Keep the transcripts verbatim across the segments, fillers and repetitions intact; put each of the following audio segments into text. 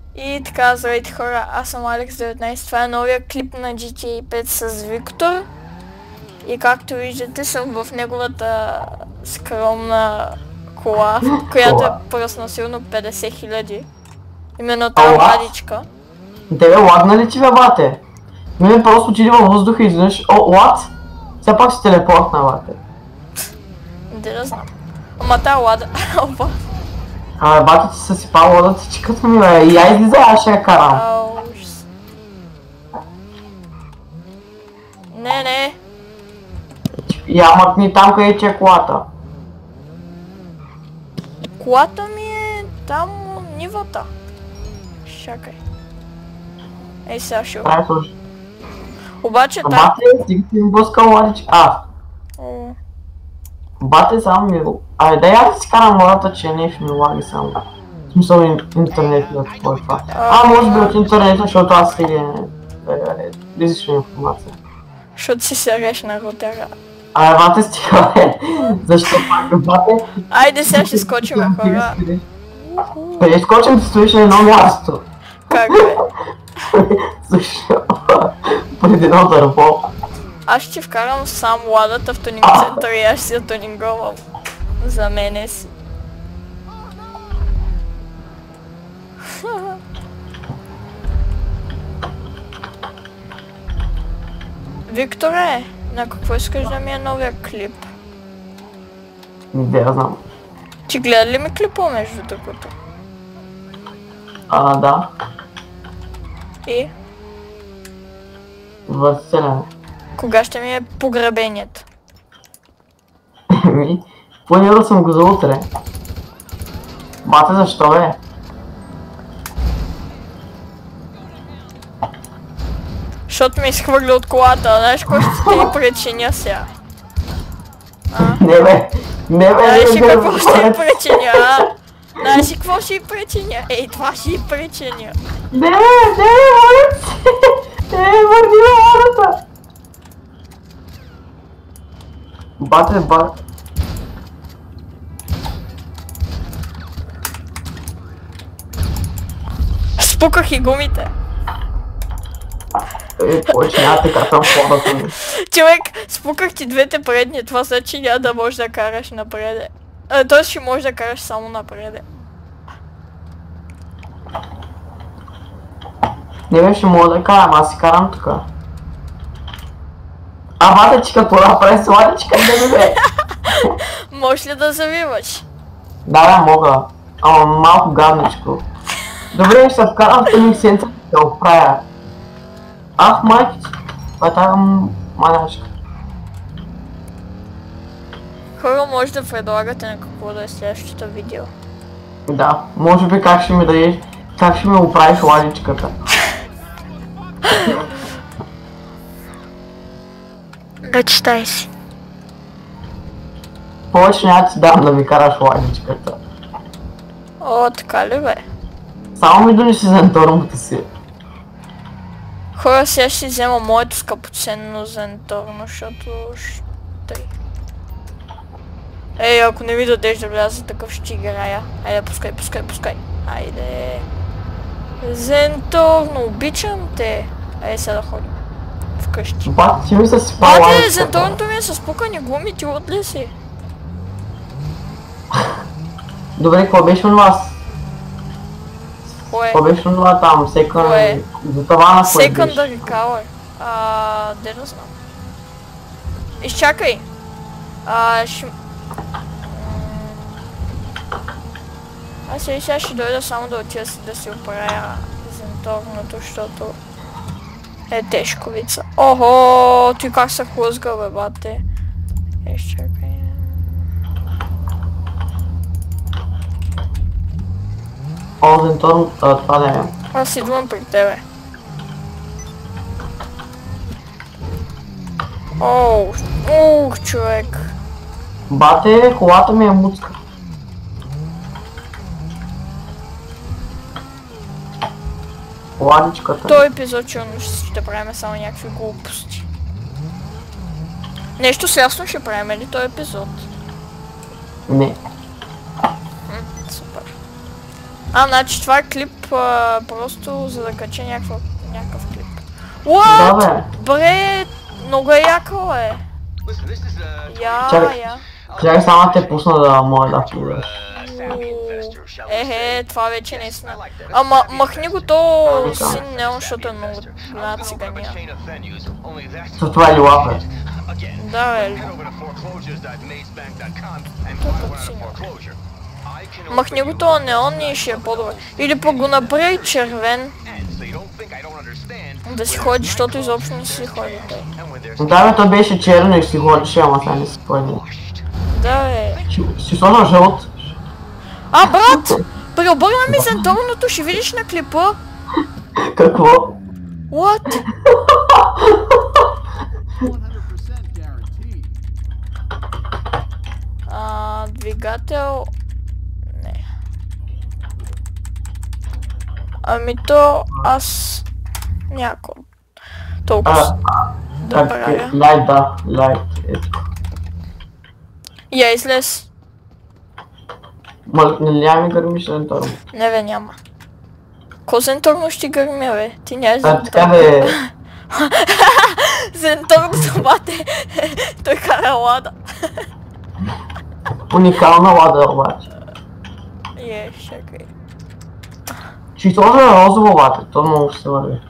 И така, здравейте хора, аз съм Алекс деветнайсет, това е новия клип на джи ти ей пет с Виктор. И както виждате съм в неговата скромна кола, която е пръсна силно петдесет хиляди. Именно тази ладичка. Тебе лагна ли ти, бе, бате? Мене просто отиде във въздуха и изведнъж... О, лад? Все пак си телепортна, бате. Не да знам. Ама тази лада... Опа. Абе, бате ти съсипа ладата, че като ми, бе. И я излиза, аз ще я карам. Ау, не, не. Я мъкни там, къде ти е колата. Колата ми е там нивата. Чакай. Ей, сега ще... Ай, слушай. Обаче там... Бате, стига ти ми блъскал ладичка. А. О. Бате, само ми... Абе, дай аз да си карам ладата, че нещо ми лаги само. В смисъл интернет да какво е това. А, може би от интернета, защото аз сега... Излишна информация. Защото си се реш на рутера. Абе, бате, стига, бе. Защо пак, бате? Айде сега ще скочим, хора. Ще скочим да стоиш на едно място. Как бе? Слушай, преди едно дърво. Аз ще вкарам сам ладата в тунинг център и аз ще я тунинговам. За мене си. Викторе, на какво искаш да ми е новия клип? Не, я знам. Ти гледа ли ми клипа между другото? А, да. И? Василен. Кога ще ми е погребението? Еми, планирал съм го за утре. Бате, защо, бе? Защото ме изхвърля от колата, знаеш кой ще ти причиня сега? Не, бе! Не, бе! Знаеш ли какво ще ти причиня, а? Знаеш ли какво ще ти причиня? Ей, това ще ти причиня. Не, не, моля си! Не, върни ме ладата! Бате, бате. Спуках и гумите. Е, повече няма така съм ходата ми. Човек, спуках ти двете предни, това значи няма да можеш да караш напреде. А, т.е. ще можеш да караш само напреде. Не, бе, ще мога да карам, аз си карам тука. А, бате, че като направи сладичка, да ми, бе! Можеш ли да завиваш? Да, да, мога. Ама малко гадничко. Добре, ще се вкарам в тунинг център да оправя. Ах, майки, това е тая маняшка. Хора, може да предлагате на какво да е следващото видео. Да, може би как ще ми дадеш, как ще ми оправиш ладичката. Мечтай си. Повече няма да ти дам да ми караш ладичката. О, така ли бе? Само ми донеси зентормата си. Хора, сега ще взема моето скъпоценно зенторно, защото ще... Ей, ако не ми дадеш да вляза, такъв ще играя. Айде, пускай, пускай, пускай. Айде. Зенторно, обичам те. Айде сега да ходим. Вкъщи. Бат, ти ми се спа Бате, ладичката. зенторното ми е с пукани гуми, ти от ли си? Добре, какво беше на вас? Кое? Какво беше на това там? Секън... Кое? За тавана кое беше? Secondary color. А, де да знам. Изчакай. А, ще... Аз сега сега ще дойда само да отида си да си оправя зенторното, защото е тежковица. Охо, ти как се хлъзга, бе, бате. Е, изчакай. О, зенторно, това да е. Аз идвам при тебе. Оу, ух, човек. Бате, колата ми е муцка. Ладичката. Той епизод сигурно ще правим само някакви глупости. Нещо свясно ще правим ли този епизод? Не. М, супер. А, значи това е клип а, просто за да кача някаква, някакъв клип. What? Да, бе. Бре, много е яко е. Я, Чакай. я. Чакай само те пусна да може да влизаш. Ехе, това вече не сна. Ама махни го то син неон, защото е много голяма цигания. То това е лила, бе. Да, бе. Махни го то неон и ще е по-добре. Или пък го направи червен. Да си ходи, защото изобщо не си ходи той. Да, бе, то беше черно и си ходеше, ама сега не си ходи. Да, бе. Си сложил жълт. А, брат! Преобърна ми сенторното, ще видиш на клипа. Какво? What? А, двигател... Не. Ами то аз... Няко... Толкова... Да правя. Лайт, да, лайт. Ето. Я излез. Ма, не няма гърмиш сенторно. Не бе, няма. Ко сенторно ще гърмя, бе? Ти няма А, така сенторно. бе. Сенторно бате. Той кара лада. Уникална лада обаче. Е, чакай. Ще сложа розово лада, то много ще се върви.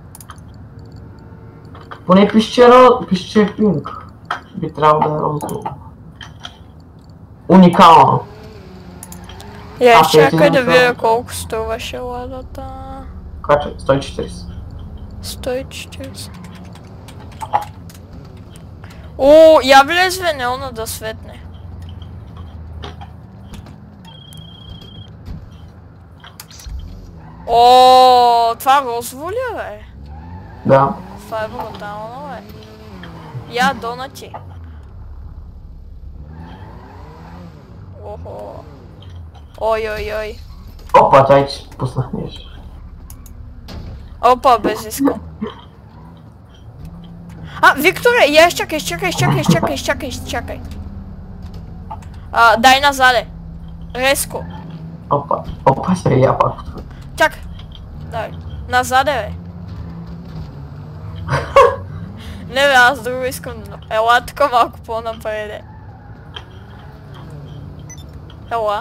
Поне пише ро... пише пинк. Би трябвало да е розово. Уникално. Я А, чакай да петина видя са- колко струваше ладата. Кача, сто и четиридесет. сто и четиридесет. О, я влезе неона да светне. О, това розово ли е, бе? Да. Това е брутално, бе. Я донати. Охо. Ой, ой, ой. Опа, дай че пуснах нещо. Опа, без искам. А, Викторе, я изчакай, изчакай, изчакай, изчакай, изчакай, изчакай. А, дай назаде. Резко. Опа, опа, ще я пак. Чакай. Дай. Назаде, бе. Не бе, аз друго искам да... Ела тук малко по-напреде. Ела.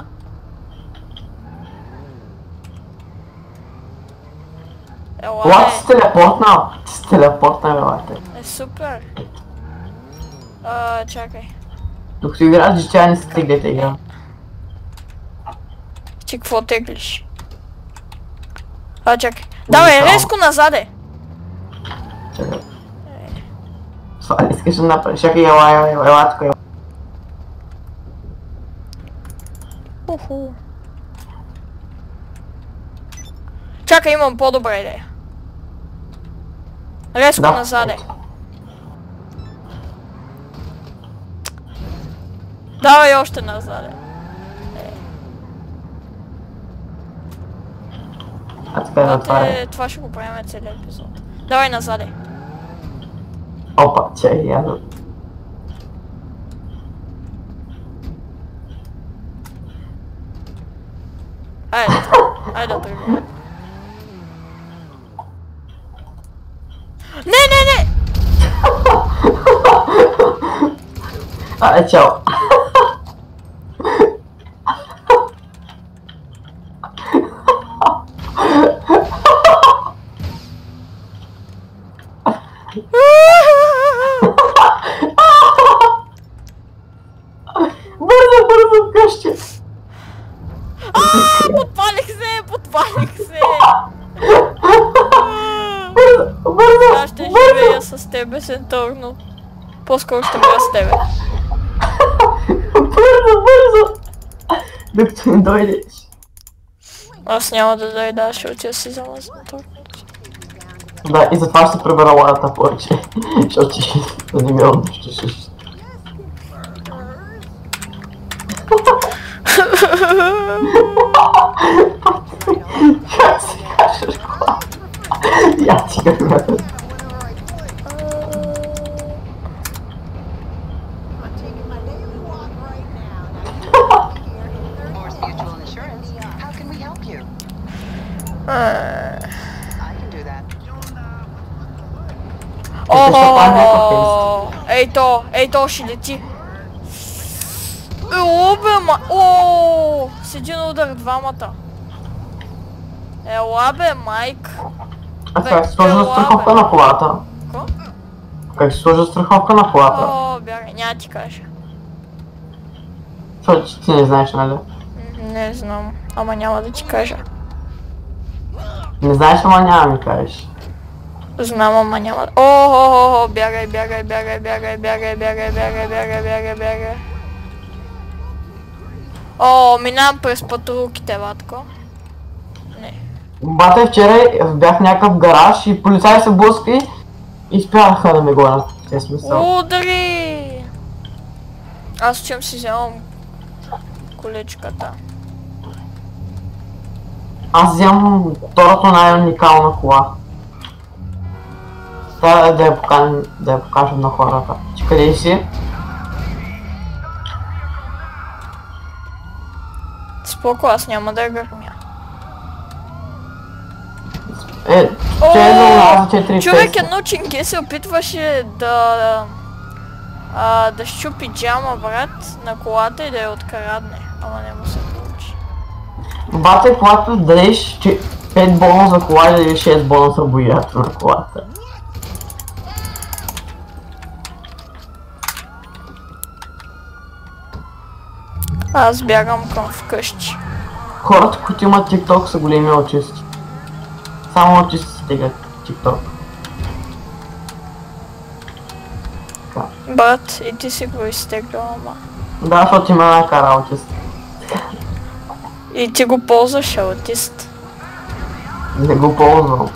Ела, Ела, бе. ти си телепортнал. Ти си телепортнал, елате. Е, супер. А, чакай. Тук си играеш, че тя не се теглите игра. Ти какво теглиш? А, чакай. Давай, резко назаде. Чакай. Това не искаш да направиш. Чакай, ела, ела, ела, ела, тук, ела. Уху. Чакай, имам по-добра идея. Резко Да, назаде. ето. Давай още назаде. А така да това е. Те, това ще го правим целият епизод. Давай назаде. Опа, чакай, я да... Айде, айде да тръгваме. Не, не, не! А, чао. Бързо, бързо, къщи. Ааа, подпалих се, подпалих се! Бързо, бързо, Аз ще живея с тебе, Сенторно. По-скоро ще бъда с тебе. бързо, бързо. Докато не дойдеш. Аз няма да дойда, аз ще отида си взема Сенторно. Да, и затова ще пребера ладата повече. Защото ще да не ме обнищиш. Как си кажеш кола? Я ти кажа. Force Mutual Insurance. How can we help you? О, ей то, ей то ще лети. Ело бе, ма... О, с един удар двамата. Ела бе, Майк. А как се сложи страховка на колата? Ко? Как се сложи страховка на колата? О, бягай, няма ти кажа. Защото ти не знаеш, нали? Не знам, ама няма да ти кажа. Не знаеш, ама няма ми кажеш. Знам, ама няма... О, бягай, бягай, бягай, бягай, бягай, бягай, бягай, бягай, бягай, бягай. О, минавам през патрулките, батко. Не. Бате, вчера бях в някакъв гараж и полицаи се блъска и спяха да ме гонят. В смисъл. Удари! Аз чем си вземам колечката. Аз вземам второто най-уникална кола. Трябва да я покажем, да я покажем на хората. Ти къде си? Споко, аз няма да я гърмя. Е, че е за четири човек едно чинке се опитваше да... А, да щупи джама, брат, на колата и да я открадне. Ама не му се получи. Бате, когато дадеш пет бона за кола и дадеш шест бона за боята на колата. Аз бягам към вкъщи. Хората, които имат TikTok, са големи аутисти. Само аутисти стигат TikTok. Брат, и ти си го изтеглял, ама. Да, защото има една кара аутист. И ти го ползваш, аутист. Не го ползвам.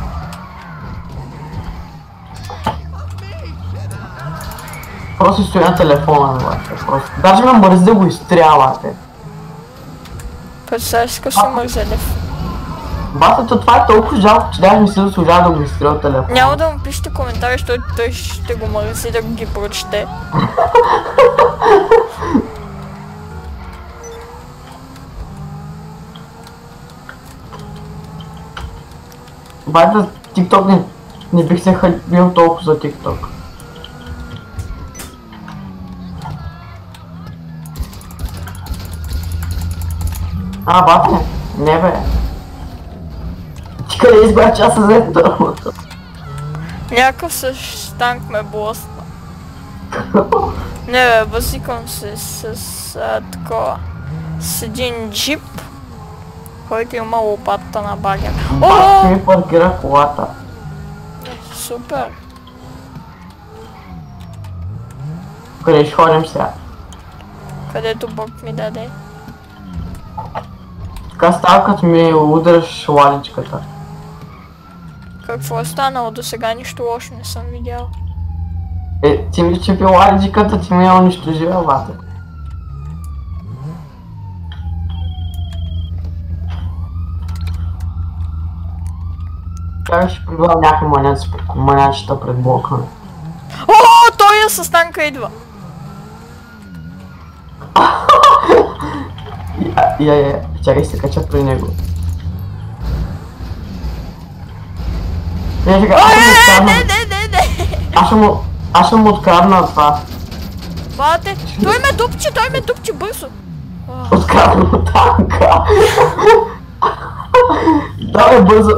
Просто стои на телефона, бате. Просто. Даже ме мързи да го изстрелвате. Представяш си къв мързелев. Бате, то това е толкова жалко, че даже не си заслужава да го изстрел телефона. Няма да му пишете коментари, защото той ще го мързи да ги прочете. Бате, TikTok не, не бих се бил толкова за TikTok. А, бате, не бе. Ти къде избра часа за етърмото? Някакъв същ танк ме блъсна. Не бе, възикам се с, с а, такова. С един джип, който има лопатата на багер. Бате ми паркира колата. Супер. Къде ще ходим сега? Където Бог ми даде. Така става, като ми удръш ладичката. Какво е станало? До сега нищо лошо не съм видял. Е, ти ми чепи ладичката, ти ми я унищожила, бате. Как ще прибава някакви манячета пред блока? О, той е с танка идва. Я, я, я, чакай се кача при него. Не, чакай, аз ще му открадна. Не, не, не, не. Аз ще му, аз ще му открадна това. Бате, той ме дупчи, той ме дупчи бързо. Открадна му танка. Давай бързо.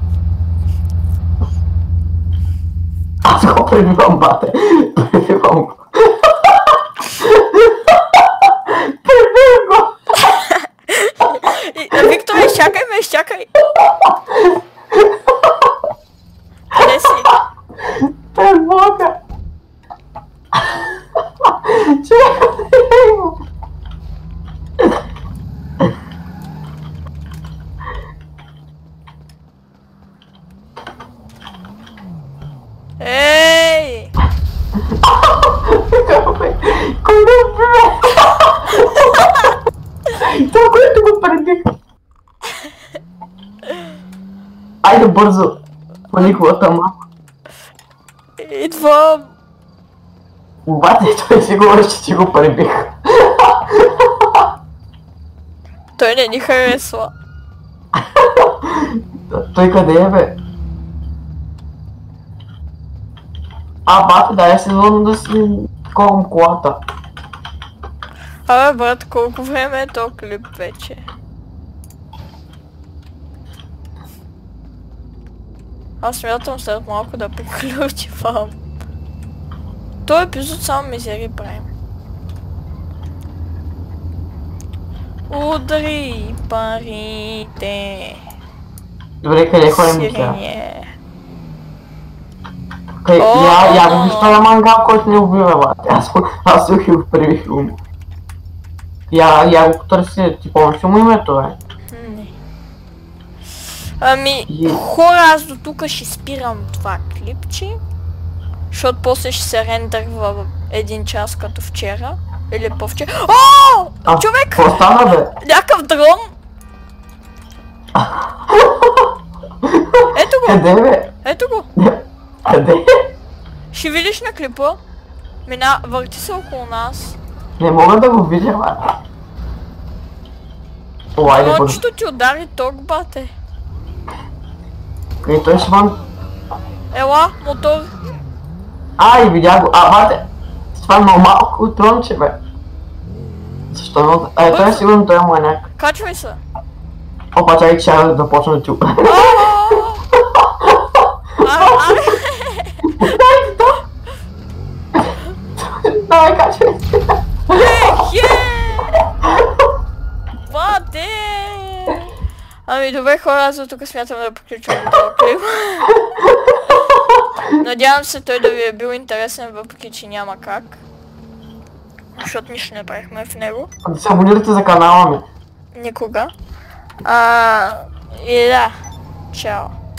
Аз го пребивам, бате. Пребивам го. Пребивам го. Виктор, изчакай ме, изчакай. Къде си? Е, блока. Чакай го. Ей! Кой да бе? Това, което го пребих. Айде бързо. Мани колата малко. Идвам. Бате, той си говори, че ти го пребих. Той не ни харесва. той къде е, бе? А, бате, дай се върна да си корам колата. Абе, брат, колко време е то клип вече? Аз смятам след малко да приключвам. Той епизод само мизери правим. Удари парите. Добре, къде ходим сега? Сирене. Къде, О, я, я о, го о. виж този мангал, който не убива, бате. Аз, аз се го превихвам. Я, я го потърся, ти помниш ли му името, бе? Не. Ами, И- хора, аз до тук ще спирам това клипче, защото после ще се рендърва един час като вчера. Или по-вчера. О! А, Човек! какво стана, бе? Някакъв дрон! Ето го! Къде, бе? Ето го! Къде? Ще видиш на клипа. Мина, върти се около нас. Не мога да го видя, бе. О, айде, бъде. Ночето ти удари ток, бате. Къде той ще вън? Ела, мотор. А, и видя го. А, бате. Това е много малко тронче, бе. Защо много... Ай, той е сигурно, той му е някак. Качвай се. Опа, чакай, че ще да почна да чупа. Аре, аре. Дай, то! Давай, качвай се. Хе! Бате! Ами добре хора, аз до тук смятам да приключвам този клип. Надявам се той да ви е бил интересен, въпреки че няма как. Защото нищо не правихме в него. Да се абонирате за канала ми. Никога. А, и да. Чао.